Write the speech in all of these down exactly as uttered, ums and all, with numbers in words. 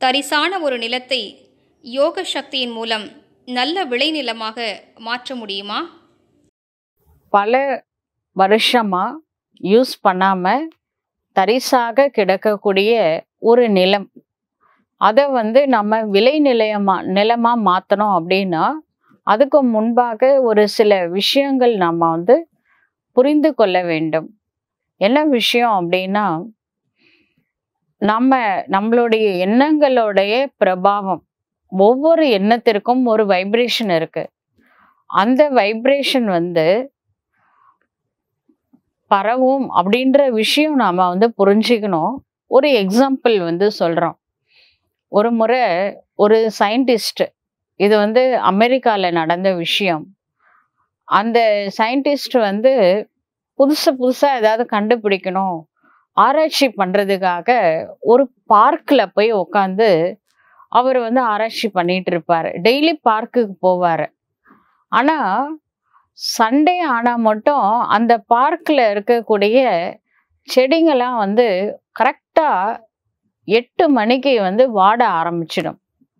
தரிசான ஒரு நிலத்தை யோக சக்தியின் மூலம் நல்ல விளைநிலமாக மாற்ற முடியுமா? பல வருஷமா யூஸ் பண்ணாம தரிசாக கிடக்கக்கூடிய ஒரு நிலம், அதை வந்து நம்ம விளை நிலையமா நிலமா மாற்றணும் அப்படின்னா அதுக்கு முன்பாக ஒரு சில விஷயங்கள் நம்ம வந்து புரிந்து கொள்ள வேண்டும். என்ன விஷயம் அப்படின்னா, நம்ம நம்மளுடைய எண்ணங்களுடைய பிரபாவம், ஒவ்வொரு எண்ணத்திற்கும் ஒரு வைப்ரேஷன் இருக்கு. அந்த வைப்ரேஷன் வந்து பரவும் அப்படின்ற விஷயம் நாம வந்து புரிஞ்சுக்கணும். ஒரு எக்ஸாம்பிள் வந்து சொல்றோம். ஒரு முறை ஒரு சயின்டிஸ்ட், இது வந்து அமெரிக்கால நடந்த விஷயம். அந்த சயின்டிஸ்ட் வந்து புதுசு புதுசா ஏதாவது கண்டுபிடிக்கணும், ஆராய்ச்சி பண்றதுக்காக ஒரு பார்க்ல போய் உட்காந்து அவர் வந்து ஆராய்ச்சி பண்ணிட்டு இருப்பாரு. டெய்லி பார்க்குக்கு போவாரு. ஆனா சண்டே ஆனா மட்டும் அந்த பார்க்ல இருக்கக்கூடிய செடிங்கெல்லாம் வந்து கரெக்டா எட்டு மணிக்கு வந்து வாட ஆரம்பிச்சிடும்.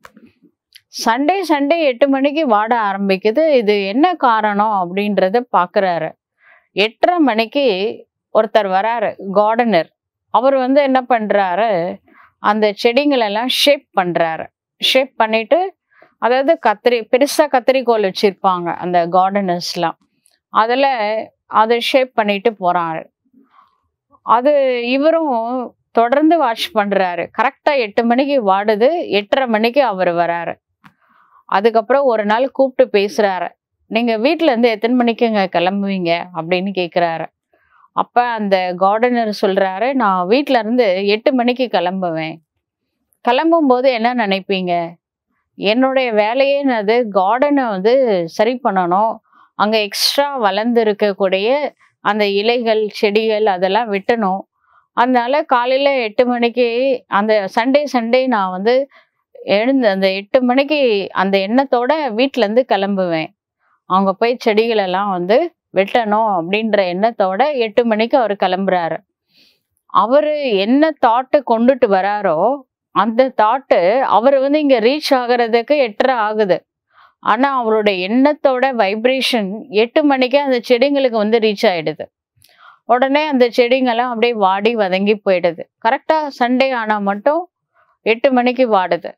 சண்டே சண்டே எட்டு மணிக்கு வாட ஆரம்பிக்குது. இது என்ன காரணம் அப்படின்றத பாக்குறாரு. எட்டரை மணிக்கு ஒருத்தர் வராரு, கார்டனர். அவர் வந்து என்ன பண்றாரு, அந்த செடிங்களெல்லாம் ஷேப் பண்றாரு. ஷேப் பண்ணிட்டு, அதாவது கத்திரி பெருசா கத்திரிக்கோல் வச்சிருப்பாங்க அந்த கார்டனர்ஸ்லாம், அதுல அதை ஷேப் பண்ணிட்டு போறாரு. அது இவரும் தொடர்ந்து வாட்ச் பண்றாரு. கரெக்டா எட்டு மணிக்கு வாடுது, எட்டரை மணிக்கு அவர் வராரு. அதுக்கப்புறம் ஒரு நாள் கூப்பிட்டு பேசுறாரு. நீங்க வீட்டுல இருந்து எத்தனை மணிக்கு இங்க கிளம்புவீங்க அப்படின்னு கேக்குறாரு. அப்ப அந்த கார்டனர் சொல்றாரு, நான் வீட்டுல இருந்து எட்டு மணிக்கு கிளம்புவேன். கிளம்பும் போது என்ன நினைப்பீங்க, என்னுடைய வேலையே என்னது, கார்டனை வந்து சரி பண்ணணும், அங்க எக்ஸ்ட்ரா வளர்ந்து இருக்கக்கூடிய அந்த இலைகள் செடிகள் அதெல்லாம் வெட்டணும். அதனால காலையில எட்டு மணிக்கு அந்த சண்டே சண்டே நான் வந்து எழுந்து அந்த எட்டு மணிக்கு அந்த எண்ணத்தோட வீட்டுல இருந்து கிளம்புவேன். அவங்க போய் செடிகளெல்லாம் வந்து வெட்டணும் அப்படின்ற எண்ணத்தோட எட்டு மணிக்கு அவர் கிளம்புறாரு. அவரு என்ன தாட்டு கொண்டுட்டு வராரோ அந்த தாட்டு அவர் வந்து இங்க ரீச் ஆகுறதுக்கு எட்டரை ஆகுது. ஆனா அவருடைய எண்ணத்தோட வைப்ரேஷன் எட்டு மணிக்கு அந்த செடிங்களுக்கு வந்து ரீச் ஆயிடுது. உடனே அந்த செடிங்கெல்லாம் அப்படியே வாடி வதங்கி போயிடுது. கரெக்டா சண்டே ஆனா மட்டும் எட்டு மணிக்கு வாடுது.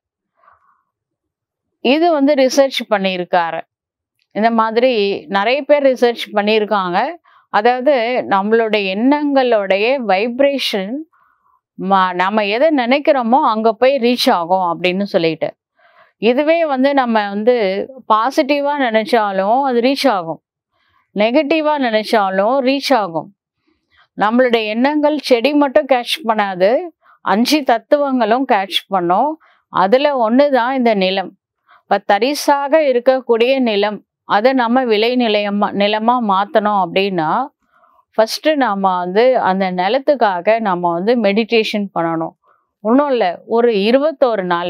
இது வந்து ரிசர்ச் பண்ணியிருக்காரு. இந்த மாதிரி நிறைய பேர் ரிசர்ச் பண்ணியிருக்காங்க. அதாவது நம்மளுடைய எண்ணங்களுடைய வைப்ரேஷன் நம்ம எதை நினைக்கிறோமோ அங்க போய் ரீச் ஆகும் அப்படின்னு சொல்லிட்டு, இதுவே வந்து நம்ம வந்து பாசிட்டிவா நினைச்சாலும் அது ரீச் ஆகும், நெகட்டிவா நினைச்சாலும் ரீச் ஆகும். நம்மளுடைய எண்ணங்கள் செடி மட்டும் கேட்ச் பண்ணாது, அஞ்சு தத்துவங்களும் கேட்ச் பண்ணும். அதுல ஒண்ணுதான் இந்த நிலம். இப்ப தரிசாக இருக்கக்கூடிய நிலம், அதை நம்ம விளை நிலையமா நிலமா மாத்தணும் அப்படின்னா ஃபர்ஸ்ட் நாம வந்து அந்த நிலத்துக்காக நம்ம வந்து மெடிடேஷன் பண்ணணும். ஒன்றும் இல்லை, ஒரு இருபத்தோரு நாள்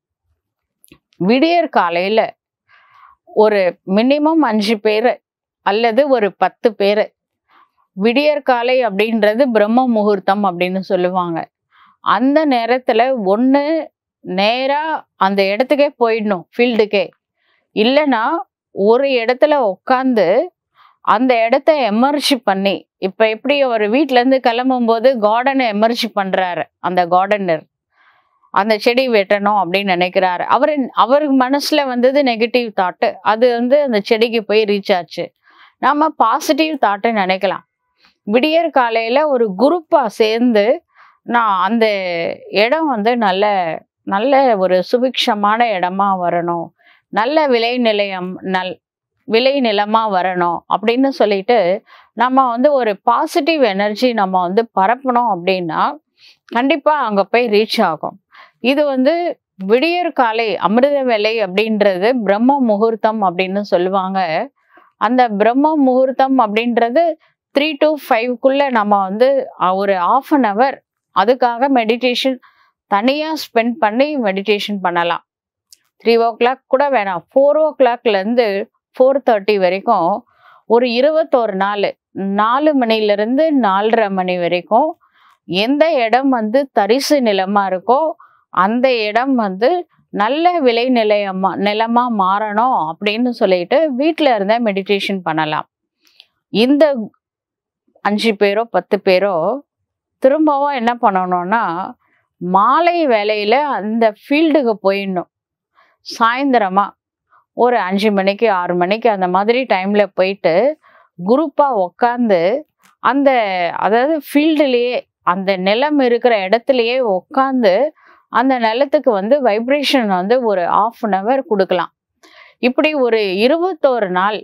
விடியற் காலையில ஒரு மினிமம் அஞ்சு பேர் அல்லது ஒரு பத்து பேர், விடியற் காலை அப்படின்றது பிரம்ம முகூர்த்தம் அப்படின்னு சொல்லுவாங்க. அந்த நேரத்துல ஒண்ணு நேரா அந்த இடத்துக்கே போயிடணும், ஃபீல்டுக்கே. இல்லைன்னா ஒரு இடத்துல உட்காந்து அந்த இடத்த எமர்ஜி பண்ணி, இப்ப எப்படி ஒரு வீட்டுல இருந்து கிளம்பும் போது கார்டனை எமர்ஜி பண்றாரு அந்த கார்டனர், அந்த செடி வெட்டணும் அப்படின்னு நினைக்கிறாரு. அவரு அவருக்கு மனசுல வந்தது நெகட்டிவ் தாட்டு, அது வந்து அந்த செடிக்கு போய் ரீச் ஆச்சு. நாம பாசிட்டிவ் தாட்டை நினைக்கலாம். விடியற் காலையில ஒரு குரூப்பா சேர்ந்து நான் அந்த இடம் வந்து நல்ல நல்ல ஒரு சுபிக்ஷமான இடமா வரணும், நல்ல விளை நிலையம் நல் விளை நிலமா வரணும் அப்படின்னு சொல்லிட்டு நம்ம வந்து ஒரு பாசிட்டிவ் எனர்ஜி நம்ம வந்து பரப்பணும் அப்படின்னா கண்டிப்பா அங்க போய் ரீச் ஆகும். இது வந்து விடியற் காலை அமிர்த வேலை அப்படின்றது பிரம்ம முகூர்த்தம் அப்படின்னு சொல்லுவாங்க. அந்த பிரம்ம முகூர்த்தம் அப்படின்றது த்ரீ டு ஃபைவ்க்குள்ள நம்ம வந்து ஒரு ஆஃப் அன் அவர் அதுக்காக மெடிடேஷன் தனியா ஸ்பெண்ட் பண்ணி மெடிடேஷன் பண்ணலாம். த்ரீ ஓ கிளாக் கூட வேணாம், ஃபோர் ஓ கிளாக்ல இருந்து ஃபோர் தேர்ட்டி வரைக்கும் ஒரு இருபத்தோரு நாள், நாலு மணில இருந்து நாலரை மணி வரைக்கும் எந்த இடம் வந்து தரிசு நிலமா இருக்கோ அந்த இடம் வந்து நல்ல விளை நிலையமா நிலமா மாறணும் அப்படின்னு சொல்லிட்டு வீட்டில் இருந்தே மெடிடேஷன் பண்ணலாம். இந்த அஞ்சு பேரோ பத்து பேரோ திரும்பவும் என்ன பண்ணணும்னா மாலை வேலையில் அந்த ஃபீல்டுக்கு போயிடணும். சாயந்தரமாக ஒரு அஞ்சு மணிக்கு ஆறு மணிக்கு அந்த மாதிரி டைமில் போயிட்டு குரூப்பாக உக்காந்து அந்த அதாவது ஃபீல்டுலேயே அந்த நிலம் இருக்கிற இடத்துலையே உக்காந்து அந்த நிலத்துக்கு வந்து வைப்ரேஷன் வந்து ஒரு ஆஃப் அன் ஹவர் கொடுக்கலாம். இப்படி ஒரு இருபத்தோரு நாள்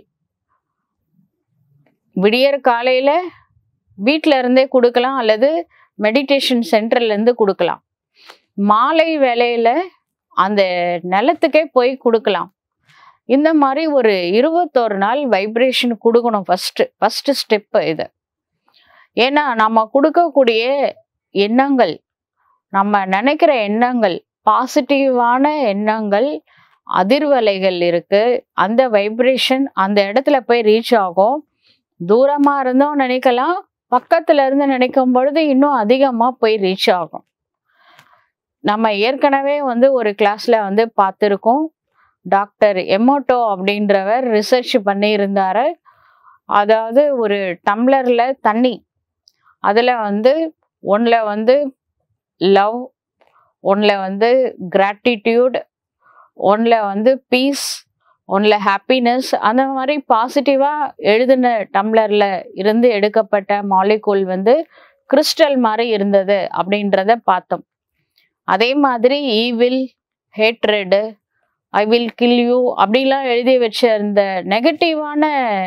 விடியற் காலையில் வீட்டில் இருந்தே கொடுக்கலாம் அல்லது மெடிடேஷன் சென்டர்லேருந்து கொடுக்கலாம். மாலை வேலையில் அந்த நிலத்துக்கே போய் கொடுக்கலாம். இந்த மாதிரி ஒரு இருபத்தோரு நாள் வைப்ரேஷன் கொடுக்கணும். ஃபஸ்ட்டு ஃபஸ்ட்டு ஸ்டெப்பு இது. ஏன்னா நம்ம கொடுக்கக்கூடிய எண்ணங்கள், நம்ம நினைக்கிற எண்ணங்கள், பாசிட்டிவான எண்ணங்கள், அதிர்வலைகள் இருக்குது. அந்த வைப்ரேஷன் அந்த இடத்துல போய் ரீச் ஆகும். தூரமாக இருந்தும் நினைக்கலாம், பக்கத்தில் இருந்து நினைக்கும் பொழுது இன்னும் அதிகமாக போய் ரீச் ஆகும். நம்ம ஏற்கனவே வந்து ஒரு கிளாஸில் வந்து பார்த்துருக்கோம். டாக்டர் எமோட்டோ அப்படின்றவர் ரிசர்ச் பண்ணியிருந்தார். அதாவது ஒரு டம்ளரில் தண்ணி, அதில் வந்து ஒன்றில் வந்து லவ், ஒன்றில் வந்து கிராட்டிடியூட், ஒன்றில் வந்து பீஸ், ஒன்றில் ஹாப்பினஸ், அந்த மாதிரி பாசிட்டிவாக எழுதின டம்ளரில் இருந்து எடுக்கப்பட்ட மாலிகூல் வந்து கிறிஸ்டல் மாதிரி இருந்தது அப்படின்றத பார்த்தோம். அதே மாதிரி evil, hatred, I will kill you அப்படிலாம் எழுதி வச்ச இந்த நெகட்டிவான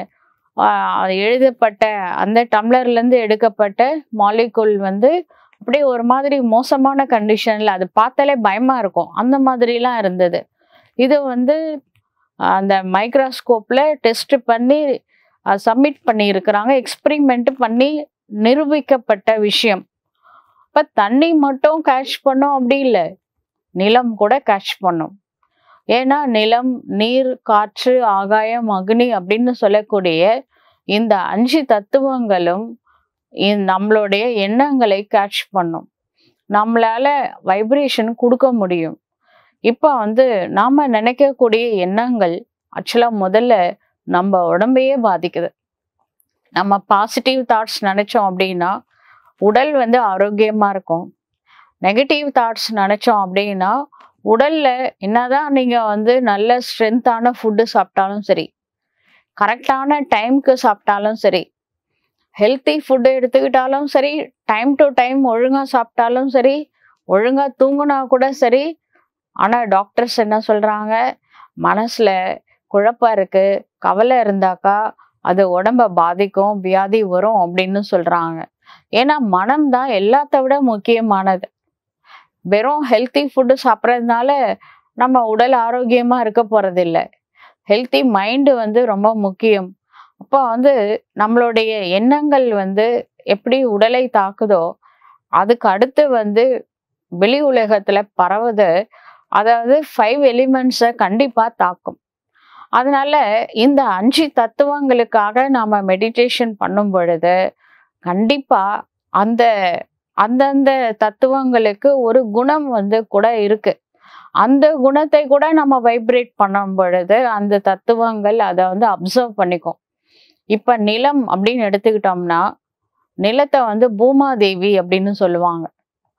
எழுதப்பட்ட அந்த டம்ளர்லேருந்து எடுக்கப்பட்ட மாலிகூல் வந்து அப்படியே ஒரு மாதிரி மோசமான கண்டிஷனில், அது பார்த்தாலே பயமாக இருக்கும், அந்த மாதிரிலாம் இருந்தது. இது வந்து அந்த மைக்ரோஸ்கோப்பில் டெஸ்ட் பண்ணி சப்மிட் பண்ணியிருக்கிறாங்க, எக்ஸ்பிரிமெண்ட் பண்ணி நிரூபிக்கப்பட்ட விஷயம். இப்போ தண்ணி மட்டும் கேட்ச் பண்ணோம் அப்படி இல்லை, நிலம் கூட கேட்ச் பண்ணும். ஏன்னா நிலம், நீர், காற்று, ஆகாயம், அக்னி அப்படின்னு சொல்லக்கூடிய இந்த அஞ்சு தத்துவங்களும் நம்மளுடைய எண்ணங்களை கேட்ச் பண்ணும். நம்மளால வைப்ரேஷன் கொடுக்க முடியும். இப்போ வந்து நாம் நினைக்கக்கூடிய எண்ணங்கள் ஆக்சுவலாக முதல்ல நம்ம உடம்பையே பாதிக்குது. நம்ம பாசிட்டிவ் தாட்ஸ் நினச்சோம் அப்படின்னா உடல் வந்து ஆரோக்கியமாக இருக்கும். நெகட்டிவ் தாட்ஸ் நினச்சோம் அப்படின்னா உடலில் என்னதான் நீங்கள் வந்து நல்ல ஸ்ட்ரென்த்தான ஃபுட்டு சாப்பிட்டாலும் சரி, கரெக்டான டைமுக்கு சாப்பிட்டாலும் சரி, ஹெல்த்தி ஃபுட்டு எடுத்துக்கிட்டாலும் சரி, டைம் டு டைம் ஒழுங்காக சாப்பிட்டாலும் சரி, ஒழுங்காக தூங்கினா கூட சரி, ஆனால் டாக்டர்ஸ் என்ன சொல்கிறாங்க, மனசில் குழப்பம் இருக்குது, கவலை இருந்தாக்கா அது உடம்பை பாதிக்கும், வியாதி வரும் அப்படின்னு சொல்கிறாங்க. ஏன்னா மனம்தான் எல்லாத்த விட முக்கியமானது. வெறும் ஹெல்த்தி ஃபுட்டு சாப்பிட்றதுனால நம்ம உடல் ஆரோக்கியமாக இருக்க போகிறதில்ல. ஹெல்த்தி மைண்டு வந்து ரொம்ப முக்கியம். அப்போ வந்து நம்மளுடைய எண்ணங்கள் வந்து எப்படி உடலை தாக்குதோ அதுக்கு அடுத்து வந்து வெளி உலகத்தில் பரவுது. அதாவது ஃபைவ் எலிமெண்ட்ஸை கண்டிப்பாக தாக்கும். அதனால இந்த அஞ்சு தத்துவங்களுக்காக நாம் மெடிடேஷன் பண்ணும் பொழுது கண்டிப்பாக அந்த அந்தந்த தத்துவங்களுக்கு ஒரு குணம் வந்து கூட இருக்கு. அந்த குணத்தை கூட நம்ம வைப்ரேட் பண்ணும் பொழுது அந்த தத்துவங்கள் அதை வந்து அப்சர்வ் பண்ணிக்கும். இப்போ நிலம் அப்படின்னு எடுத்துக்கிட்டோம்னா நிலத்தை வந்து பூமாதேவி அப்படின்னு சொல்லுவாங்க.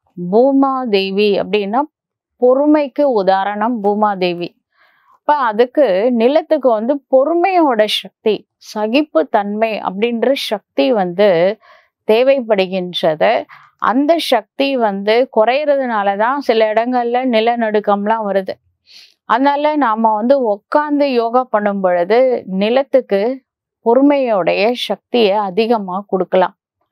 பூமாதேவி அப்படின்னா பொறுமைக்கு உதாரணம் பூமாதேவி. இப்போ அதுக்கு நிலத்துக்கு வந்து பொறுமையோட சக்தி, சகிப்பு தன்மை அப்படின்ற சக்தி வந்து தேவைப்படுகின்றது. அந்த சக்தி வந்து குறையிறதுனால தான் சில இடங்கள்ல நிலநடுக்கம்லாம் வருது. அதனால நாம வந்து உட்காந்து யோகா பண்ணும் பொழுது நிலத்துக்கு பொறுமையோடைய சக்தியை அதிகமாக கொடுக்கலாம்.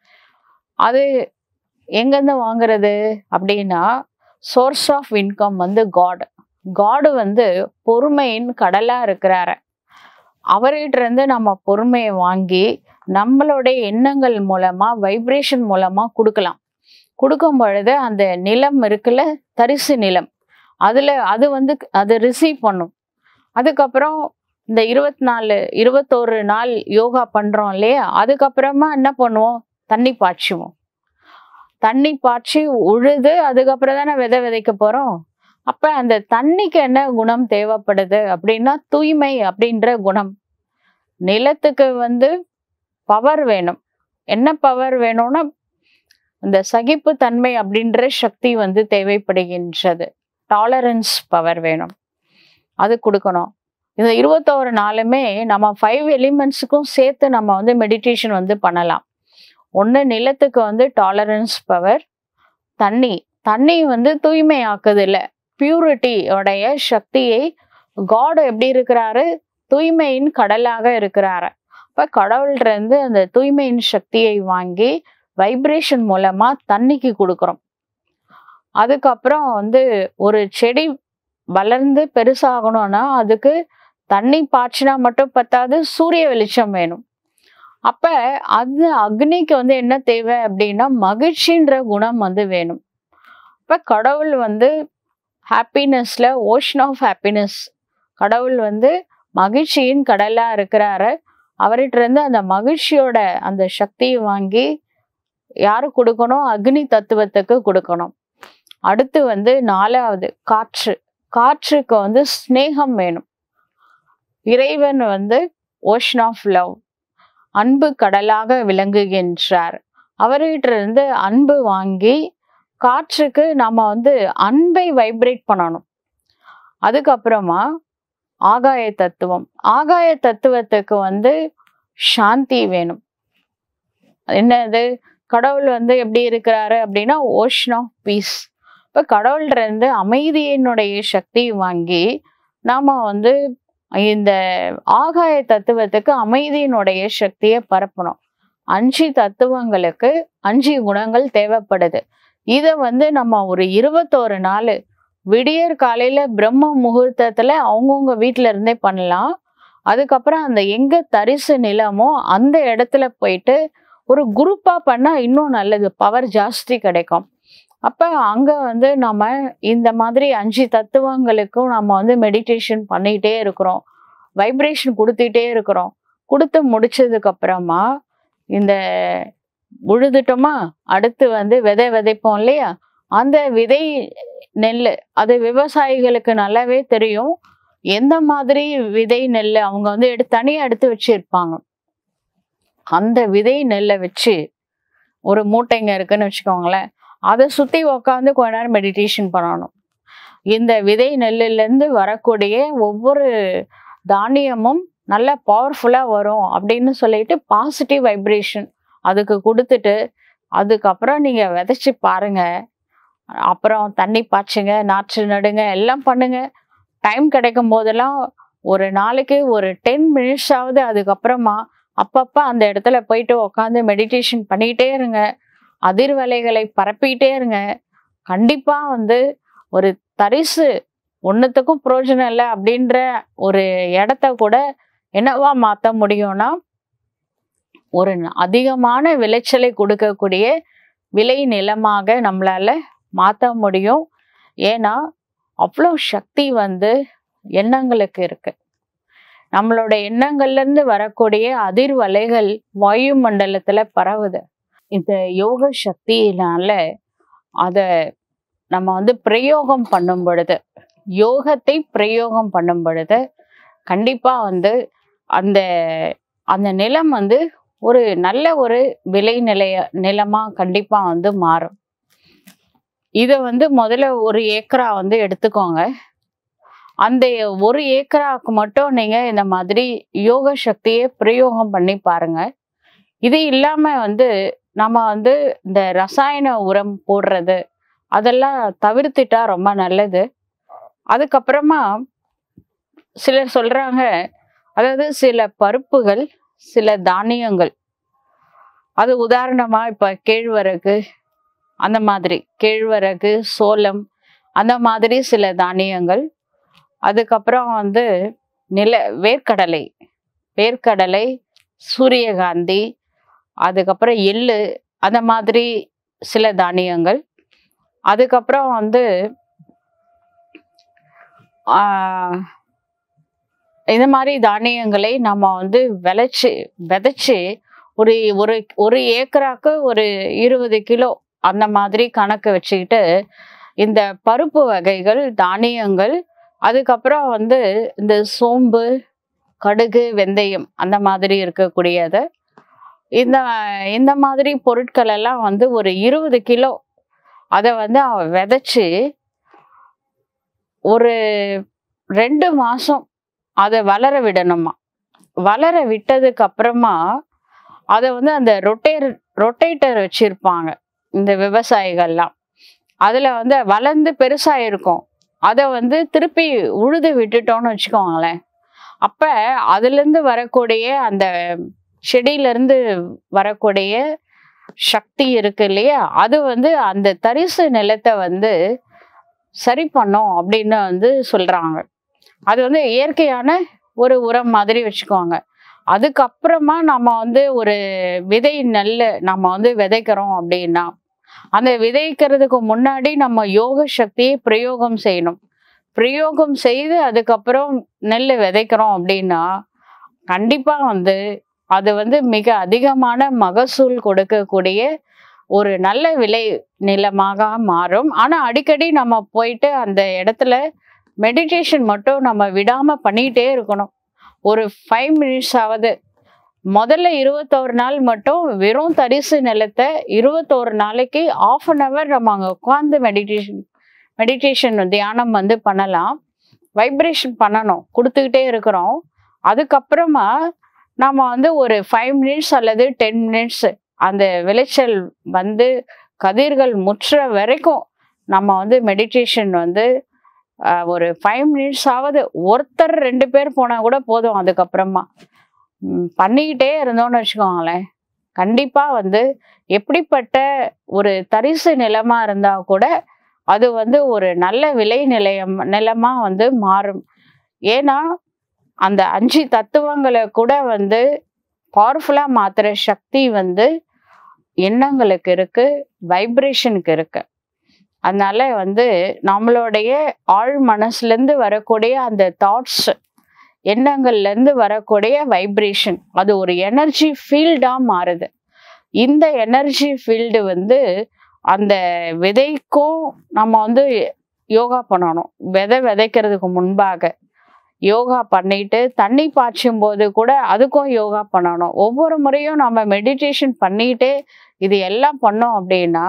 அது எங்கேருந்து வாங்குறது அப்படின்னா சோர்ஸ் ஆஃப் இன்கம் வந்து காட். காடு வந்து பொறுமையின் கடலாக இருக்கிறாரு. அவர்கிட்ட இருந்து நம்ம பொறுமையை வாங்கி நம்மளுடைய எண்ணங்கள் மூலமாக வைப்ரேஷன் மூலமாக கொடுக்கலாம். கொடுக்கும் பொழுது அந்த நிலம் இருக்குல்ல, தரிசு நிலம், அதில் அது வந்து அது ரிசீவ் பண்ணும். அதுக்கப்புறம் இந்த இருபத்தி நாலு இருபத்தோரு நாள் யோகா பண்ணுறோம் இல்லையா, அதுக்கப்புறமா என்ன பண்ணுவோம், தண்ணி பாய்ச்சுவோம். தண்ணி பாய்ச்சி உழுது அதுக்கப்புறம் தானே விதை விதைக்க போறோம். அப்ப அந்த தண்ணிக்கு என்ன குணம் தேவைப்படுது அப்படின்னா தூய்மை அப்படின்ற குணம். நிலத்துக்கு வந்து பவர் வேணும். என்ன பவர் வேணும்னா இந்த சகிப்பு தன்மை அப்படின்ற சக்தி வந்து தேவைப்படுகின்றது. டாலரன்ஸ் பவர் வேணும், அது கொடுக்கணும். இந்த இருபத்தோரு நாளுமே நம்ம ஃபைவ் எலிமெண்ட்ஸுக்கும் சேர்த்து நம்ம வந்து மெடிடேஷன் வந்து பண்ணலாம். ஒன்று நிலத்துக்கு வந்து டாலரன்ஸ் பவர், தண்ணி தண்ணி வந்து தூய்மை ஆக்குது இல்லை, பியூரிட்டி உடைய சக்தியை. காட் எப்படி இருக்கிறாரு? தூய்மையின் கடலாக இருக்கிறாரு. இப்போ கடவுள்கிட்ட இருந்து அந்த தூய்மையின் சக்தியை வாங்கி வைப்ரேஷன் மூலமா தண்ணிக்கு கொடுக்குறோம். அதுக்கப்புறம் வந்து ஒரு செடி வளர்ந்து பெருசாகணும்னா அதுக்கு தண்ணி பாய்ச்சினா மட்டும் பத்தாது, சூரிய வெளிச்சம் வேணும். அப்ப அது அக்னிக்கு வந்து என்ன தேவை அப்படின்னா மகிழ்ச்சின்ற குணம் வந்து வேணும். இப்ப கடவுள் வந்து ஹாப்பினஸ்ல ஓஷன் ஆஃப் ஹாப்பினஸ், கடவுள் வந்து மகிழ்ச்சியின் கடலா இருக்கிறாரு. அவர்கிட்ட இருந்து அந்த மகிழ்ச்சியோட அந்த சக்தியை வாங்கி யாரு கொடுக்கணும்? அக்னி தத்துவத்துக்கு கொடுக்கணும். அடுத்து வந்து நாலாவது காற்று. காற்றுக்கு வந்து ஸ்நேகம் வேணும். இறைவன் வந்து ஓஷன் ஆஃப் லவ், அன்பு கடலாக விளங்குகின்றார். அவர்கிட்ட இருந்து அன்பு வாங்கி காற்றுக்கு நம்ம வந்து அன்பை வைப்ரேட் பண்ணணும். அதுக்கப்புறமா ஆகாய தத்துவம். ஆகாய தத்துவத்துக்கு வந்து சாந்தி வேணும். என்னது? கடவுள் வந்து எப்படி இருக்கிறாரு அப்படின்னா ஓஷன் ஆஃப் பீஸ். இப்போ கடவுள்கிட்ட இருந்து அமைதியினுடைய சக்தி வாங்கி நாம வந்து இந்த ஆகாய தத்துவத்துக்கு அமைதியினுடைய சக்தியை பரப்பணும். அஞ்சு தத்துவங்களுக்கு அஞ்சு குணங்கள் தேவைப்படுது. இதை வந்து நம்ம ஒரு இருபத்தோரு நாள் விடியற் காலையில பிரம்ம முகூர்த்தத்துல அவங்கவுங்க வீட்டுல இருந்தே பண்ணலாம். அதுக்கப்புறம் அந்த எங்க தரிசு நிலமோ அந்த இடத்துல போயிட்டு ஒரு குரூப்பா பண்ணா இன்னும் நல்லது, பவர் ஜாஸ்தி கிடைக்கும். அப்ப அங்க வந்து நம்ம இந்த மாதிரி அஞ்சு தத்துவங்களுக்கும் நம்ம வந்து மெடிடேஷன் பண்ணிட்டே இருக்கிறோம், வைப்ரேஷன் கொடுத்துட்டே இருக்கிறோம். கொடுத்து முடிச்சதுக்கு அப்புறமா இந்த உழுதுட்டோமா, அடுத்து வந்து விதை விதைப்போம் இல்லையா, அந்த விதை நெல் அது விவசாயிகளுக்கு நல்லாவே தெரியும். எந்த மாதிரி விதை நெல் அவங்க வந்து எடுத்து தனியா எடுத்து வச்சிருப்பாங்க. அந்த விதை நெல்லை வச்சு ஒரு மூட்டைங்க இருக்குன்னு வச்சுக்கோங்களேன், அதை சுத்தி உக்காந்து கொஞ்ச நேரம் மெடிடேஷன் பண்ணணும். இந்த விதை நெல்லிலேருந்து வரக்கூடிய ஒவ்வொரு தானியமும் நல்ல பவர்ஃபுல்லா வரும் அப்படின்னு சொல்லிட்டு பாசிட்டிவ் வைப்ரேஷன் அதுக்கு கொடுத்துட்டு அதுக்கப்புறம் நீங்க விதைச்சு பாருங்க. அப்புறம் தண்ணி பாய்ச்சுங்க, நாற்று நடுங்க, எல்லாம் பண்ணுங்க. டைம் கிடைக்கும் போதெல்லாம் ஒரு நாளைக்கு ஒரு டென் மினிட்ஸ் ஆகுது. அதுக்கப்புறமா அப்பப்ப அந்த இடத்துல போயிட்டு உக்காந்து மெடிடேஷன் பண்ணிக்கிட்டே இருங்க. அதிர்வலைகளை பரப்பிக்கிட்டே இருங்க. கண்டிப்பா வந்து ஒரு தரிசு ஒன்னுத்துக்கும் பிரயோஜனம் இல்லை அப்படின்ற ஒரு இடத்த கூட என்னவா மாற்ற முடியும்னா ஒரு அதிகமான விளைச்சலை கொடுக்கக்கூடிய விளை நிலமாக நம்மளால மாற்ற முடியும். ஏன்னா அவ்வளோ சக்தி வந்து எண்ணங்களுக்கு இருக்கு. நம்மளோட எண்ணங்கள்ல இருந்து வரக்கூடிய அதிர்வலைகள் வாயு மண்டலத்துல பரவுது. இந்த யோக சக்தியினால அத நம்ம வந்து பிரயோகம் பண்ணும் பொழுது, யோகத்தை பிரயோகம் பண்ணும் பொழுது கண்டிப்பா வந்து அந்த அந்த நிலம் வந்து ஒரு நல்ல ஒரு விளை நிலைய நிலமா கண்டிப்பா வந்து மாறும். இதை வந்து முதல்ல ஒரு ஏக்கரா வந்து எடுத்துக்கோங்க. அந்த ஒரு ஏக்கராவுக்கு மட்டும் நீங்க இந்த மாதிரி யோக சக்தியை பிரயோகம் பண்ணி பாருங்க. இது இல்லாம வந்து நம்ம வந்து இந்த ரசாயன உரம் போடுறது அதெல்லாம் தவிர்த்துட்டா ரொம்ப நல்லது. அதுக்கப்புறமா சிலர் சொல்றாங்க, அதாவது சில பருப்புகள், சில தானியங்கள், அது உதாரணமா இப்ப கேழ்வரகு, அந்த மாதிரி கேழ்வரகு, சோளம், அந்த மாதிரி சில தானியங்கள். அதுக்கப்புறம் வந்து நில வேர்க்கடலை, வேர்க்கடலை, சூரியகாந்தி, அதுக்கப்புறம் எள்ளு, அந்த மாதிரி சில தானியங்கள். அதுக்கப்புறம் வந்து ஆஹ் இந்த மாதிரி தானியங்களை நம்ம வந்து விளைச்சு விதைச்சு ஒரு ஒரு ஒரு ஏக்கராக்கு ஒரு இருபது கிலோ அந்த மாதிரி கணக்கு வச்சுக்கிட்டு இந்த பருப்பு வகைகள், தானியங்கள், அதுக்கப்புறம் வந்து இந்த சோம்பு, கடுகு, வெந்தயம் அந்த மாதிரி இருக்கக்கூடியது, இந்த இந்த மாதிரி பொருட்கள் எல்லாம் வந்து ஒரு இருபது கிலோ அதை வந்து அவ விதைச்சு ஒரு ரெண்டு மாசம் அதை வளர விடணுமா. வளர விட்டதுக்கு அப்புறமா அதை வந்து அந்த ரொட்டேர் ரொட்டேட்டர் வச்சிருப்பாங்க இந்த விவசாயிகள்லாம். அதுல வந்து வளர்ந்து பெருசா இருக்கும். அதை வந்து திருப்பி உழுது விட்டுட்டோம்னு வச்சுக்கோங்களேன், அப்ப அதுல இருந்து வரக்கூடிய அந்த செடியில இருந்து வரக்கூடிய சக்தி இருக்கு இல்லையா, அது வந்து அந்த தரிசு நிலத்தை வந்து சரி பண்ணும் அப்படின்னு வந்து சொல்றாங்க. அது வந்து இயற்கையான ஒரு உரம் மாதிரி வச்சுக்கோங்க. அதுக்கப்புறமா நம்ம வந்து ஒரு விதை நெல் நம்ம வந்து விதைக்கிறோம் அப்படின்னா, அந்த விதைக்கிறதுக்கு முன்னாடி நம்ம யோக சக்தியை பிரயோகம் செய்யணும். பிரயோகம் செய்து அதுக்கப்புறம் நெல் விதைக்கிறோம் அப்படின்னா கண்டிப்பா வந்து அது வந்து மிக அதிகமான மகசூல் கொடுக்கக்கூடிய ஒரு நல்ல விளை நிலமாக மாறும். ஆனா அடிக்கடி நம்ம போயிட்டு அந்த இடத்துல மெடிடேஷன் மட்டும் நம்ம விடாம பண்ணிட்டே இருக்கணும். ஒரு ஃபைவ் மினிட்ஸ் ஆவது முதல்ல இருபத்தோரு நாள் மட்டும் வெறும் தரிசு நிலத்தை இருபத்தோரு நாளைக்கு ஆஃப் அன் அவர் நம்ம அங்கே உட்காந்து மெடிடேஷன் மெடிடேஷன் தியானம் வந்து பண்ணலாம். வைப்ரேஷன் பண்ணணும், கொடுத்துக்கிட்டே இருக்கிறோம். அதுக்கப்புறமா நம்ம வந்து ஒரு ஃபைவ் மினிட்ஸ் அல்லது டென் மினிட்ஸ் அந்த விளைச்சல் வந்து கதிர்கள் முற்ற வரைக்கும் நம்ம வந்து மெடிடேஷன் வந்து ஒரு ஃபைவ் மினிட்ஸ் ஆவது ஒருத்தர் ரெண்டு பேர் போனால் கூட போதும். அதுக்கப்புறமா பண்ணிக்கிட்டே இருந்தோம்னு வச்சுக்கோங்களேன், கண்டிப்பா வந்து எப்படிப்பட்ட ஒரு தரிசு நிலமா இருந்தா கூட அது வந்து ஒரு நல்ல விளை நிலையம் நிலமா வந்து மாறும். ஏன்னா அந்த அஞ்சு தத்துவங்களை கூட வந்து பவர்ஃபுல்லா மாத்துற சக்தி வந்து எண்ணங்களுக்கு இருக்கு, வைப்ரேஷனுக்கு இருக்கு. அதனால வந்து நம்மளுடைய ஆழ் மனசுல இருந்து வரக்கூடிய அந்த தாட்ஸ், எண்ணங்கள்ல இருந்து வரக்கூடிய வைப்ரேஷன், அது ஒரு எனர்ஜி ஃபீல்டா மாறுது. இந்த எனர்ஜி ஃபீல்டு வந்து அந்த விதைக்கும் நம்ம வந்து யோகா பண்ணணும். விதை விதைக்கிறதுக்கு முன்பாக யோகா பண்ணிட்டு தண்ணி பாய்ச்சும் போது கூட அதுக்கும் யோகா பண்ணணும். ஒவ்வொரு முறையும் நம்ம மெடிடேஷன் பண்ணிட்டு இது எல்லாம் பண்ணோம் அப்படின்னா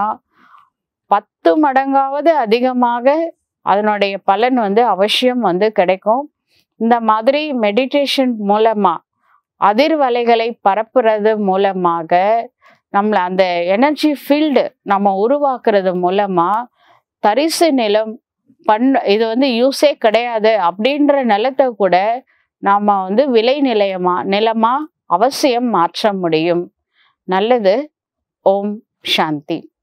பத்து மடங்காவது அதிகமாக அதனுடைய பலன் வந்து அவசியம் வந்து கிடைக்கும். இந்த மாதிரி மெடிடேஷன் மூலமா அதிர்வலைகளை பரப்புறது மூலமாக நம்மள அந்த எனர்ஜி ஃபீல்டு நம்ம உருவாக்குறது மூலமா தரிசு நிலம் பண் இது வந்து யூஸே கிடையாது அப்படின்ற நிலத்தை கூட நாம வந்து விளை நிலையமா நிலமா அவசியம் மாற்ற முடியும். நல்லது. ஓம் சாந்தி.